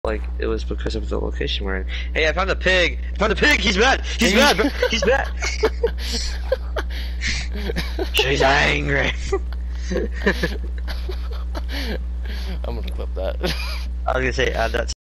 like it was because of the location we're in. Hey, I found a pig! I found a pig! He's mad! He's mad, bro! He's mad! She's angry! I'm gonna clip that. I was gonna say, add that